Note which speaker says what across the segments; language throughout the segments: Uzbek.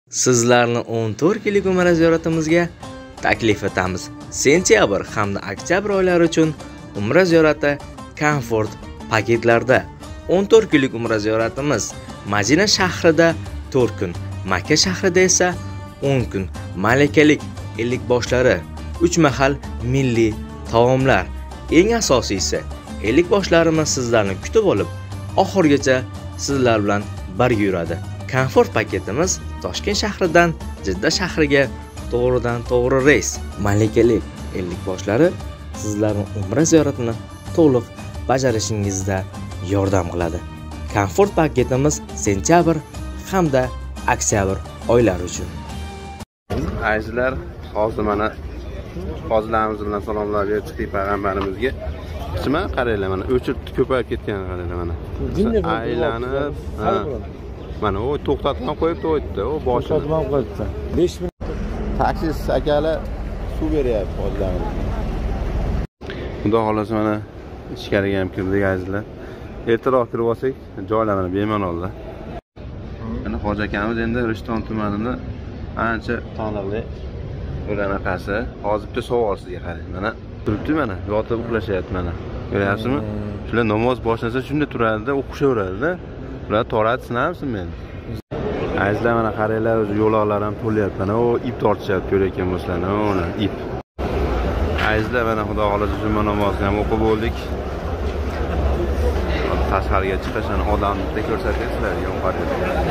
Speaker 1: Sizlarni 14 yillik umra ziyoratimizga taklif etamiz. Sentyabr hamda oktyabr oylari uchun umra ziyorati komfort paketlarda. 14 kunlik umra ziyoratimiz Madina shahrida 4 kun, Makka shahrida esa 10 kun. Malakalik ellik boshlari, 3 mahal milliy taomlar. Eng asosiysi, ellik boshlarimiz sizlarni kutib olib, oxirgacha sizlar bilan birga yuradi. Komfort paketimiz Toshkent shahridan Jidda shahriga to'g'ridan-to'g'ri reys. Malakali ellik boshlari sizlarning umra ziyoratini to'liq bajarishingizda yordam qiladi. Komfort paketimiz sentyabr hamda oktyabr oylari uchun.
Speaker 2: Azizlar, hozir mana hozirlarimiz bilan salomlar berib chiqdik payg'ambarimizga. Shima qaranglar, mana o'chirib ko'payib ketgan qaranglar mana. Aylanib, mana o to'xtatib qo'yibdi o'tdi, o boshini.
Speaker 3: To'xtatib qo'yibdi. 5 minut
Speaker 2: Taksist akalar suv beryapti hozirlarimiz. Xudo xolasa mana ichkariga ham kirdik azizlar. Ertaroq kirib olsak, joylarni bemalolda. Mana Hoji akamiz endi Rishton tumanida ancha taniqli bo'lanaqasi. Hozir bitta savol sizga qarang. Mana turibdi, mana yotib uxlashyapti mana. Ko'ryapsizmi? Shular namoz boshlasa shunda turadi-da, o'qishaveradi-da. Ular toradi sinamsin meni. Azizlar mana qaranglar, o'zi yo'loqlar ham to'lyapti. Mana o ip tortishyapti ko'rayotgan bo'lsanglar, ona ip. Azizlar mana xudo xolasa juma namozini ham o'qib bo'ldik. Tashqariga chiqishni odamni ko'rsatyapsizlar, yo'qarib.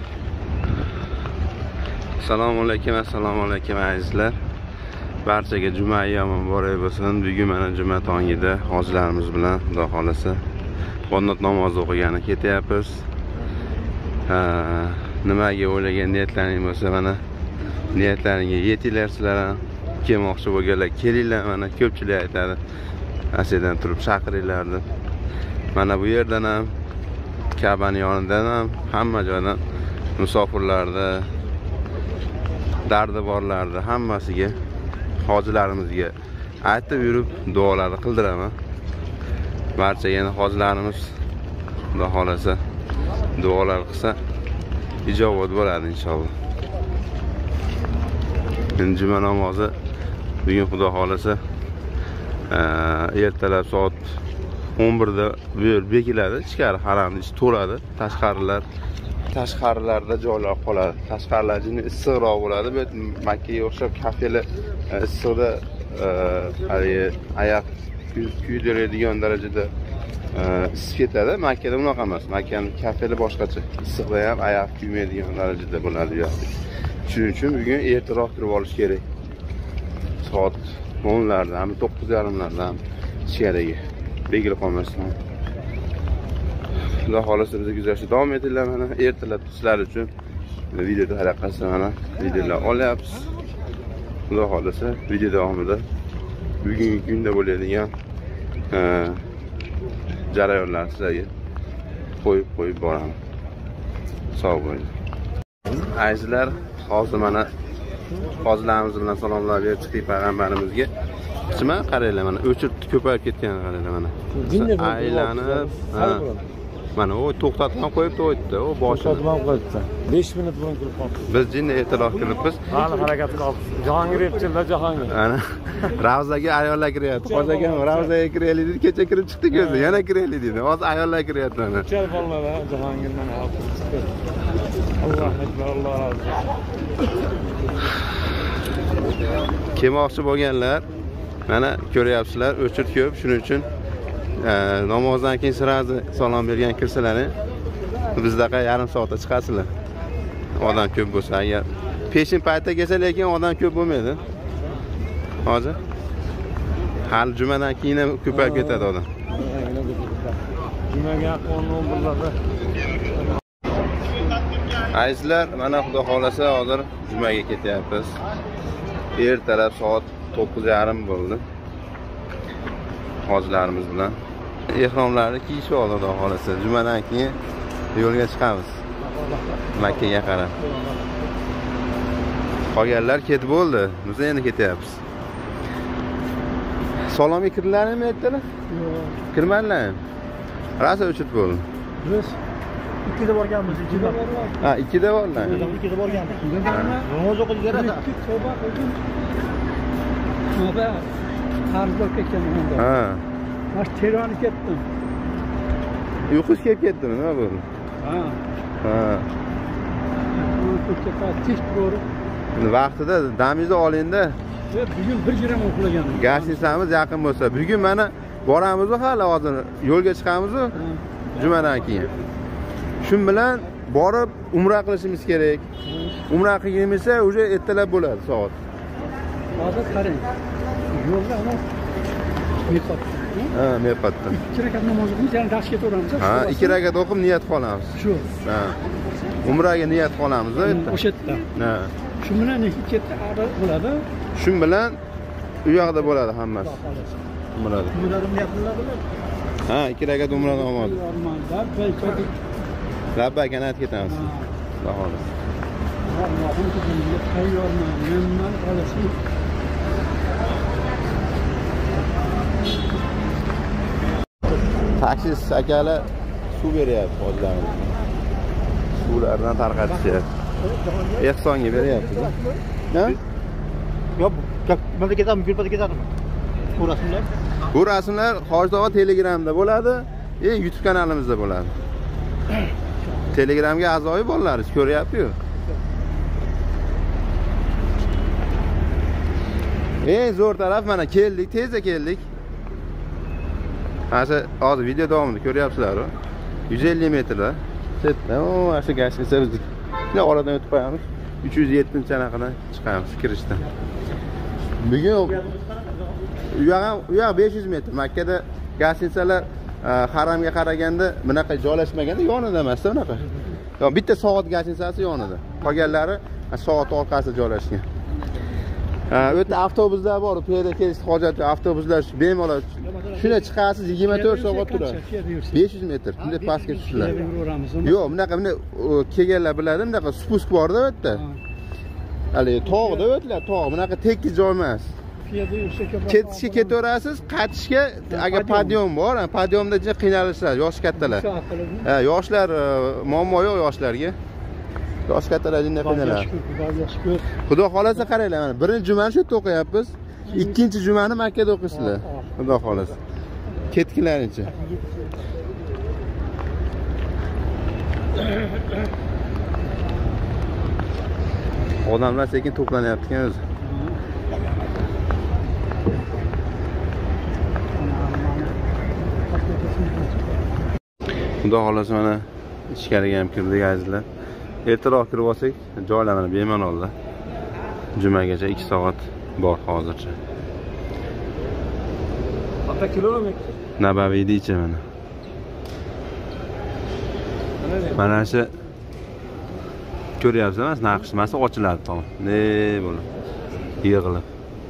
Speaker 2: Assalomu alaykum azizlar. Barchaga juma ayyomi muborak bo'lsin. Bugun mana juma tongida hojilarimiz bilan xudo xolasa qonut namozi o'qigani ketyapmiz. Nimaga o'ylagan niyatlaring bo'lsa mana niyatlaringga yetinglar sizlar ham. Kelmoqchi bo'lganlar kelinglar, mana ko'pchilik aytadi. Asiyadan turib chaqiringlar deb. Mana bu yerdan ham Ka'baning yonidan ham hamma joydan musofirlarda, dardi borlarda hammasiga hojilarimizga aytib yurib duolarni qildiraman. Barcha yana hojilarimiz xudo xolasa duolar qilsa ijobat bo'ladi inshaalloh. Endi juma namozi bugun xudo xolasa ertalab soat 11 da bu yer bekiladi, ichkari haramni ichi to'ladi, tashqarilarda joylar qoladi. Tashqarilar jin issiqroq bo'ladi, bu Makkaga o'xshab kafeli issiqda oyoq kuydiradigan darajada isib ketadi. Makkada unaqa emas. Makkaning kafeli boshqacha. Issiqda ham oyoq kuymaydigan darajada bo'ladi bu yoqda. Shuning uchun bugun ertaroq kirib olish kerak. Soat 10 larda, ham 9:30 larda ham ichkariga bekilib qolmasdan. Xudo xolasa bizga kuzatishda davom etinglar. Mana ertalab sizlar uchun video taraqasi mana videolar olyapmiz. Xudo xolasa video davomida bugungi kunda bo'ladigan jarayonlarni sizlarga qo'yib boraman. Sog' bo'ling. Azizlar, hozir mana hozirlarimiz bilan salomlar berib chiqdik payg'ambarimizga. Shima qaranglar, mana o'chirib ko'payib ketgan qaranglar mana. Aylanib, mana o to'xtatib qo'yibdi o'tdi, o boshini.
Speaker 3: to'xtatib qo'yibdi. 5 minut burun kirib qoldi.
Speaker 2: Biz jinni ertaroq kiribmiz.
Speaker 3: Hali harakatini olib. Jahongir yetishdi, Jahongir.
Speaker 2: Ana Ravzaga ayollar kiryapti. Hozir ham Ravzaga kiraylik dedi, kecha kirib chiqdik o'zi. Yana kiraylik dedi. Hozir ayollar kiryapti mana.
Speaker 3: Chal bolalar Jahongirdan olib chiqdi. Alloh akbar, Alloh razı olsun.
Speaker 2: Kelmoqchi bo'lganlar mana ko'ryapsizlar, o'chirib ko'p, shuning uchun namozdan keyin sirazi salom bergan kirsalaring bizdaqa yarim soatda chiqasizlar. Odam ko'p bo'lsa, agar peshin paytda kelsa, lekin odam ko'p bo'lmaydi. Hozir hali jumadan keyin ham ko'payib ketadi odam.
Speaker 3: Jumaga 11larda.
Speaker 2: Azizlar, mana xudo xolasa hozir jumaga ketyapmiz. Ertalab soat 9:30 bo'ldi. Hojilarimiz bilan ehromlarni kiyishib oldi xudo xolasa. Jumadan keyin yo'lga chiqamiz. Makkaga qarab. Qolganlar ketib bo'ldi. Biz endi ketyapmiz. Salomga kirdilarmi aytdilar? Yo'q. Kirmadilar. Rasa o'chib bo'ldi.
Speaker 3: Biz
Speaker 4: ikkida borganmiz, ikkida.
Speaker 2: Ha, ikkida borlar.
Speaker 4: Ikkida borganmiz. Namoz o'qib beradi.
Speaker 5: Tavba qildim. Tavba qarz bo'lib ketganman.
Speaker 2: Ha.
Speaker 5: Mana Tehronni ketdim.
Speaker 2: Uyqus kelib ketdimi, nima bo'ldi?
Speaker 5: Ha.
Speaker 2: Ha. Vaqtida damingizni oling-da.
Speaker 5: Bugun 1 gram uxlaganim.
Speaker 2: Gashnisamiz yaqin bo'lsa, bugun mana boramiz hali hozir yo'lga chiqamiz jumadan keyin. Shun bilan borib umra qilishimiz kerak. Umra qilganimizda уже ertalab bo'ladi soat.
Speaker 5: Hozir qarang. Yo'lda ana miqot.
Speaker 2: Ha, miqotda.
Speaker 5: 2 rakat namoz o'qib, yana darsga ketaveramiz.
Speaker 2: Ha, 2 rakat o'qib niyat qilamiz.
Speaker 5: Shu.
Speaker 2: Ha. Umraga niyat qilamiz-da.
Speaker 5: O'sha yerda.
Speaker 2: Ha.
Speaker 5: Shu bilan ketdi, bo'ladi.
Speaker 2: Shu bilan u yoqda bo'ladi hammasi. Umrada.
Speaker 4: Umradan niyat qiladimi?
Speaker 2: Ha, 2 rakat umradan olmadi. Labbayga niyat ketamiz. Xudo xohlasa.
Speaker 5: Allohim sizga tayyorman. Mendan qolasiz.
Speaker 2: Taksist akalar suv beryapti hozirlarimiz. Suvlardan tarqatishyapti. Ehsonga beryapti. Ha?
Speaker 4: Yo'q, mana ketamiz, gulpada ketadimi? Bu rasmlar?
Speaker 2: Bu rasmlar Hojiova Telegramda bo'ladi, YouTube kanalimizda bo'ladi. Telegramga a'zoyi bo'lasiz, ko'ryapti-ku. Eng zo'r taraf mana keldik, tezda keldik. Hozir video davomida ko'ryapsizlar-ku. 150 metrda. Setdan, mana shu gashgacha biz oradan o'tib qo'yamiz. 307-anaqidan chiqamiz kirishdan. Bugun u yoq 500 metr. Makkada gashgachalar haramga qaraganda bunaqa joylashmaganda yonida emas-da bunaqa. Yo'q, bitta soat gashgachasi yonida. Qolganlari soat orqasida joylashgan. Bu yerda avtobuslar bor, piyoda kelish hojati avtobuslar bemalol. Shuna chiqasiz 24 soat turadi. 500 metr. Bunday pastga tushishlar. Yo'q, bunaqa kelganlar biladi, bunaqa spusк bor-da bu yerda. Hali tog'da o'tlar, tog', bunaqa tekis joy emas. Ketishga ketaverasiz, qaytishga agar podyom bor, podyomda juda qiynalishadi yosh kattalar. Ha, yoshlar muammo yo'q yoshlarga. Yosh kattalar jinda qiynaladi. Xudo xolasa qaranglar, mana birinchi jumani shu yerda o'qiyapmiz. Ikkinchi jumani Makkada o'qiysizlar. Xudo xolasa. Ketkinlarincha. Odamlar sekin to'planyapti ekan o'zi. Xudo xolasa mana ichkariga ham kirdik azizlar. Ertaroq kirib olsak, joylanadi bemalolda. Jumagacha 2 soat bor hozircha.
Speaker 3: Ota kilometr.
Speaker 2: Nabaviyda mana. Mana shu ko'ryapsizmi? Naqshmasi ochiladi tom. Ne bo'ladi? Yig'ilib.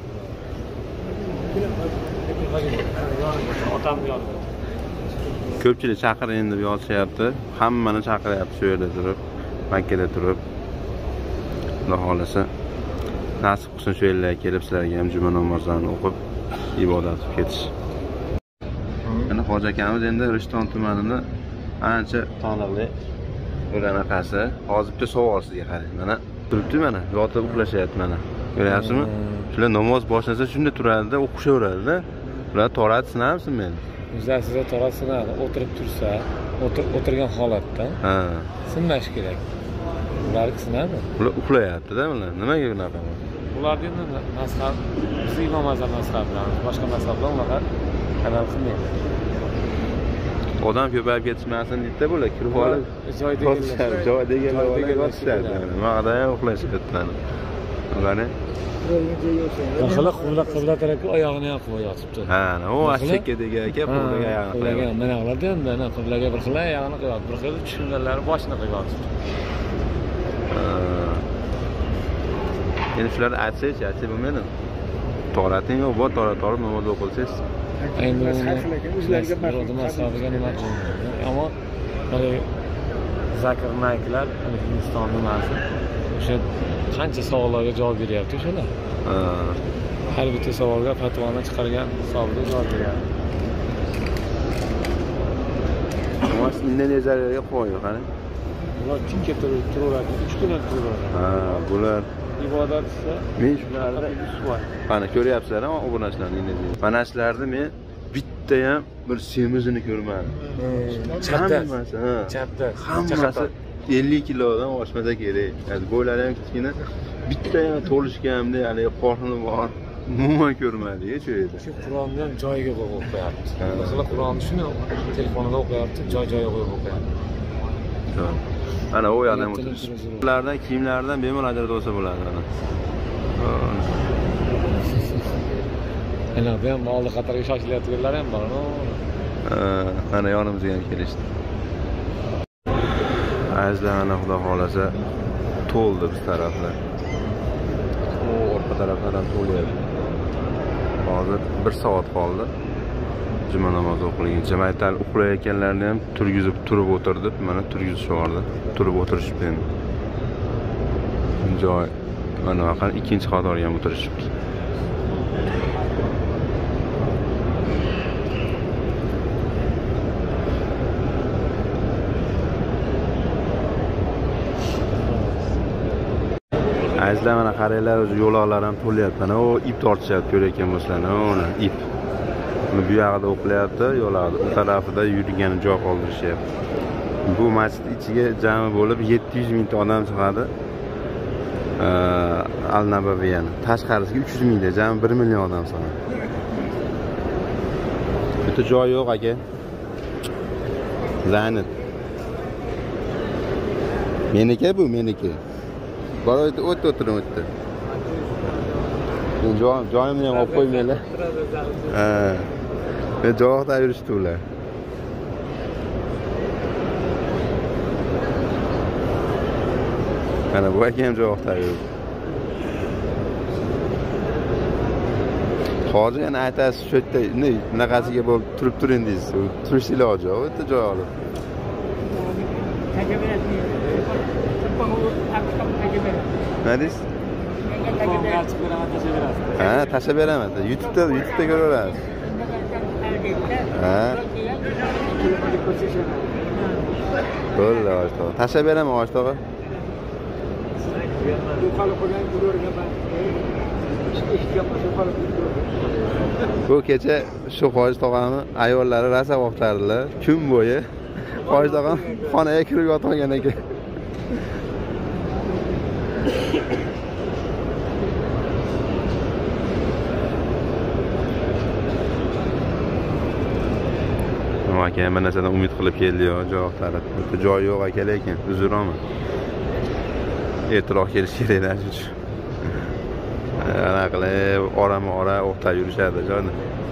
Speaker 3: Otam yozdi.
Speaker 2: Ko'pchilik chaqiring deb yozishyapti. Hammani chaqiryapti shu yerda turib, Makkada turib. Xudo xolasa nasib qilsin shu yerlarga kelib sizlarga ham juma namozlarini o'qib ibodat qilib ketish. Mana Hoji akamiz endi Rishton tumanida ancha taniqli bo'lanaqasi. Hozir bitta savol sizga qarang. Mana turibdi mana, yotib uxlashyapti mana. Ko'ryapsizmi? Shular namoz boshlasa shunda turadi-da, o'qishaveradi-da. Ular torat sinamsin men.
Speaker 3: Yuzasida torat sinadi, o'tirib tursa, o'tirgan holatda.
Speaker 2: Ha.
Speaker 3: Sinmash kerak. Ular sinadi.
Speaker 2: Ular uxlayapti-da ular. Nimaga bunaqa?
Speaker 3: Ular endi mazhab, biz Imom Azam mazhablarimiz, boshqa mazhablar ular kanal qilmaydi.
Speaker 2: Odam ko'payib ketishmasin deb-da bular kirib olib, joydagilar yotishadi. Maqda ham uxlashadi. Ularni
Speaker 3: qibla tarafga oyog'ini ham qo'yib yotibdi.
Speaker 2: Ha, u ashakadagi aka qo'liga oyog'ini qo'ygan.
Speaker 3: Mana ularda endi ana qiblaga bir xil oyog'ini qo'yadi, bir xil tushunganlari boshini qo'yib yotibdi.
Speaker 2: Endi shularni aytsangiz, aytsa bo'lmaydi. To'rating yo'q, bu to'ra namoz o'qilsangiz.
Speaker 3: Endi ularga masabiga nima qilmaydi. Ammo mana Zakir Nayklar Hindiston nimasi? O'sha qancha savollarga javob beryapti o'shalar. Har bitta savolga fatvoni chiqargan hisobida javob beradi.
Speaker 2: Mas Indoneziyaga qo'ydi, qani.
Speaker 3: Ular tinka turaveradi, 3 kun ham turaveradi.
Speaker 2: Ha, bular
Speaker 3: Ibodat esa
Speaker 2: men
Speaker 3: shularda bor.
Speaker 2: mana ko'ryapsizlar, obunachilarning nima. Mana shularni men bitta ham bir semizini ko'rmadim. Hammasi, ha.
Speaker 3: Chapda.
Speaker 2: Hammasi 50 kilodan oshmasa kerak. Hozir bo'ylari ham kichkina. Bitta ham to'lishganimda, ya'ni qorni bor. Umuman ko'rmadik shu yerda.
Speaker 3: Shu Qur'onni ham joyiga qo'yib o'qiyapti. Masalan, Qur'onni shuni telefonida o'qiyapti, joy-joyiga qo'yib o'qiyapti.
Speaker 2: Ana o yerda ham o'tiribdi. Ulardan kiyimlaridan bemalol ajratib olsa bo'ladi ana.
Speaker 3: Ana bu ham oldi qatorga shoshilayotganlar ham bor.
Speaker 2: Ana yonimizga ham kelishdi. Azizlar, ana xudo xolasa to'ldi biz taraflar. O orqa taraflardan to'lyapti. Hozir 1 soat qoldi. Juma namozi o'qilinguncha. Maytal uxlayotganlarni ham turib o'tirdi. Mana turgizishib turib o'tirishibdi endi. Joy mana vaqt ikkinchi qatorga ham o'tirishibdi. Azizlar, mana qaranglar, o'zi yo'loqlar ham to'lyapti. Mana o ip tortishyapti, ko'rayotgan bo'lsanglar, mana ip. Bu yog'ida o'qilyapti, yo'laqda u tarafida yurgan joy qoldirishyapti. Bu masjid ichiga jami bo'lib 700 mingta odam sig'adi. Al-Nabaviyani tashqarisiga 300 mingta, jami 1 million odam sig'adi. Bitta joy yo'q aka. La'nat. Meniki bu, meniki. Bor o'tiring o'tdi. Joyimni ham olib qo'ymanglar. Ha. Men joyda yurishdi ular. Mana bu aka ham joyda yurdi. Hozir yana aytasiz, shu yerda bunaqasiga bo'lib turib turing deysiz. Turish iloji yo'q, o'ta joy olib. Nima deysiz? Ha, tashlab beraman. YouTube'da ko'raverasiz. Ha. Bo'ldi, oshtoq. Tashlab beraman oshtoq. Bu kecha shu Hoji tog'ani ayollari rosa vaqtlardilar. Kun bo'yi Hoji tog'am xonaga kirib yotgan ekan. Aka hamma narsadan umid qilib keldi-yu, joy taraf. Joy yo'q aka, lekin uzrman. Ertaroq kelish kerak edi shu. Ana qilib orama-ora o'qtab yurishadi joyda.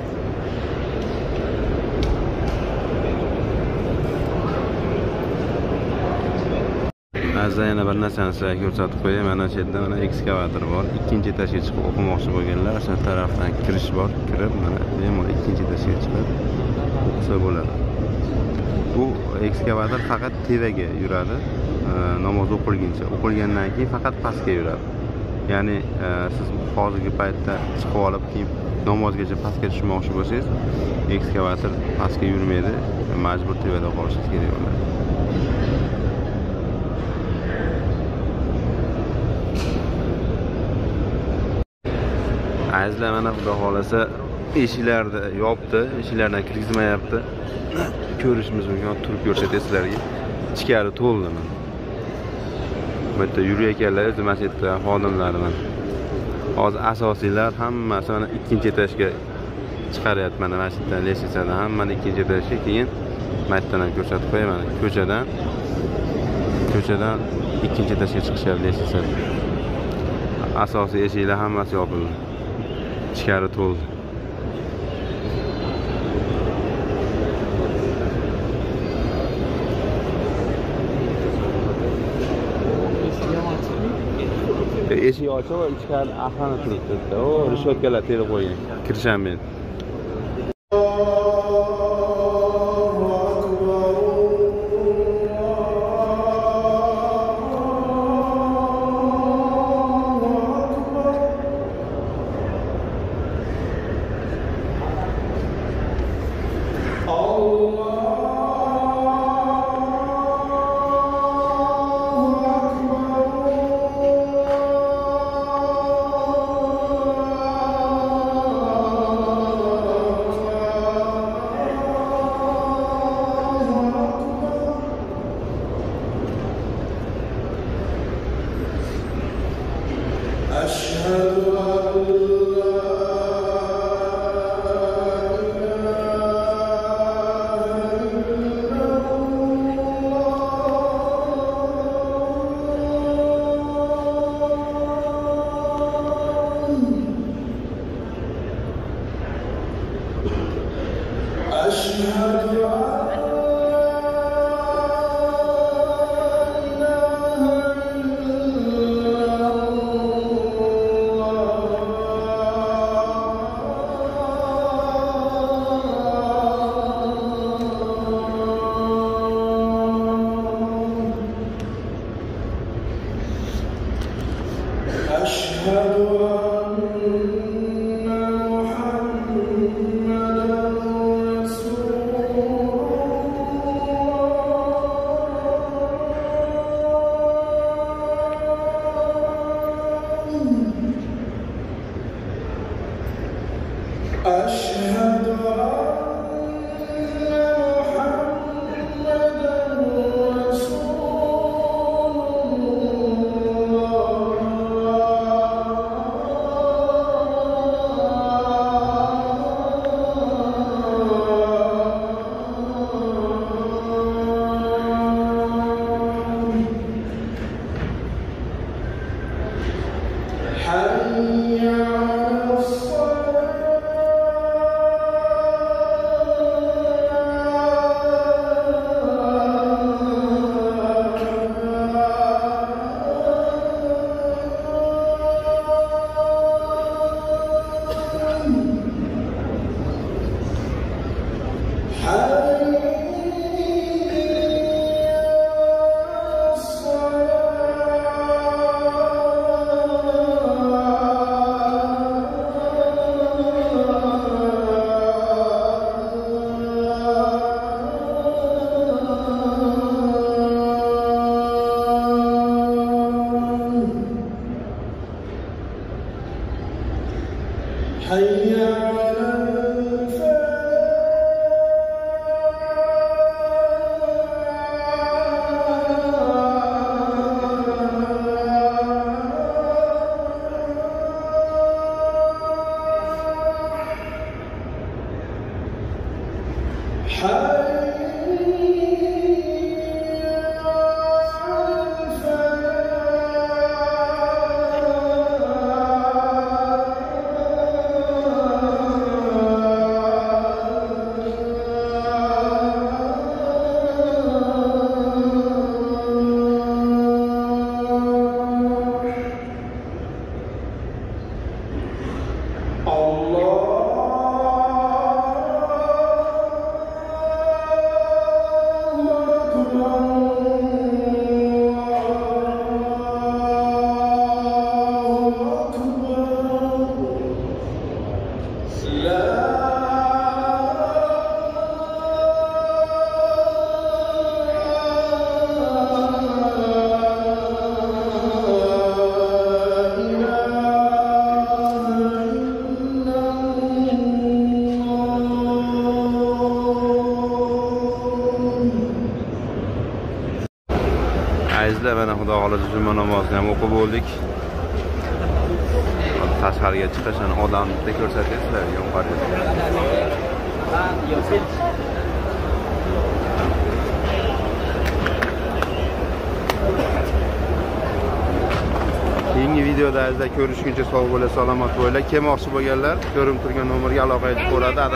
Speaker 2: Azza yana bir narsani sizlarga ko'rsatib qo'yay. Mana shu yerda mana ekskavator bor. Ikkinchi etajga chiqib o'qimoqchi bo'lganlar shu tarafdan kirish bor. Kirib mana bemalol ikkinchi etajga chiqib o'qisa bo'ladi. Bu ekskavator faqat tevaga yuradi. Namoz o'qilguncha. O'qilgandan keyin faqat pastga yuradi. Ya'ni siz hozirgi paytda chiqib olib keyin namozgacha pastga tushmoqchi bo'lsangiz, ekskavator pastga yurmaydi. Majbur tevada qolishingiz kerak bo'ladi. Azizlar, mana xudo xolasa eshiklarni yopdi, eshiklardan kirgizmayapti. Ko'rishimiz mumkin, turib ko'rsatay sizlarga. Ichkari to'ldi mana. Bu yerda yurayotganlar o'zi masjidda xodimlari mana. Hozir asosiylar hammasi mana ikkinchi etajga chiqaryapti mana masjiddan, lestitsadan hammani ikkinchi etajga, keyin maytdan ham ko'rsatib qo'yaman. Ko'chadan ikkinchi etajga chiqishyapti lestitsada. Asosiy eshiklar hammasi yopildi. Ichkari to'ldi. Eshik ochiq va ichkari aholi turibdi. O, rishotkalar terib qo'ygan. Kirishaman. Azizlar, mana Xudo xolasa juma namozini ham o'qib bo'ldik. Tashqariga chiqish, odamni ko'rsatyapsizlar, yomg'ir. Keyingi videoda azizlar ko'rishguncha sog' bo'lib, salomat bo'linglar. Kelmoqchi bo'lganlar, ko'rinib turgan nomerga aloqa qilib ko'radi.